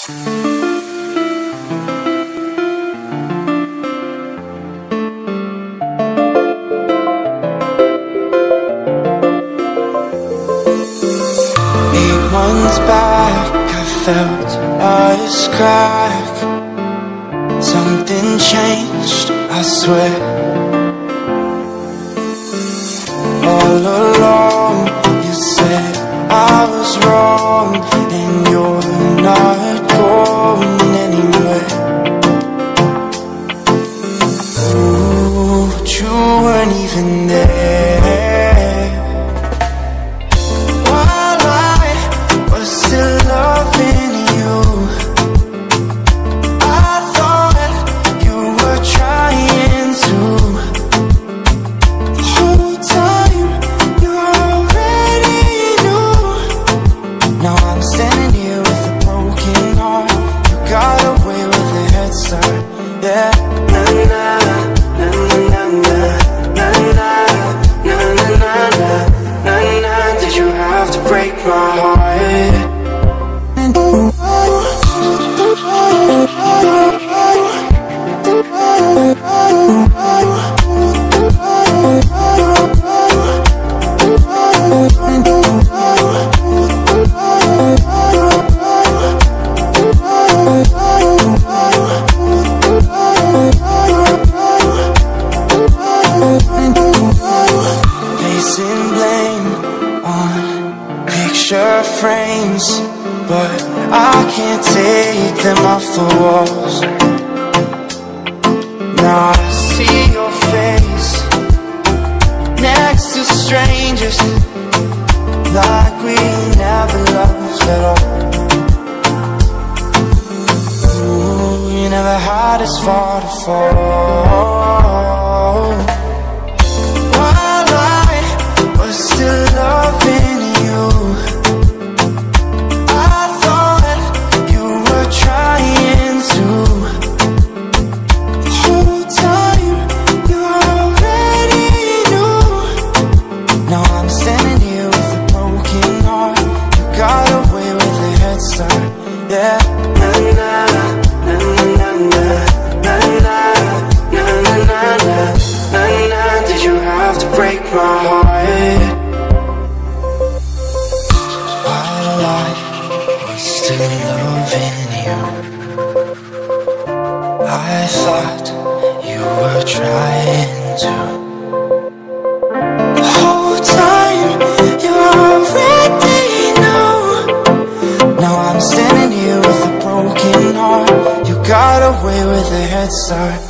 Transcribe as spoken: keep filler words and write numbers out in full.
Eight months back, I felt a crack. Something changed, I swear. All along, you said I was wrong, and you're not going anywhere. Ooh, but you weren't even there. While I was still loving you, I thought you were trying to. The whole time you already knew. Now I'm standing here with a broken heart. You got away with a head start, yeah. Na na na na na na na na na na na na. Did you have to break my heart? And ooh, placing blame on picture frames, but I can't take them off the walls. Now I see your face next to strangers, like we never loved at all. Ooh, you never had as far to fall. While I was still loving you, I thought you were trying to. The whole time you already knew. Now I'm standing here with a broken heart. You got away with a head start, yeah. Na na na na na na na na na na na na. Did you have to break my heart? While I was still loving you, I thought you were trying to. The whole time you already know. Now I'm standing here with a broken heart. You got away with a head start.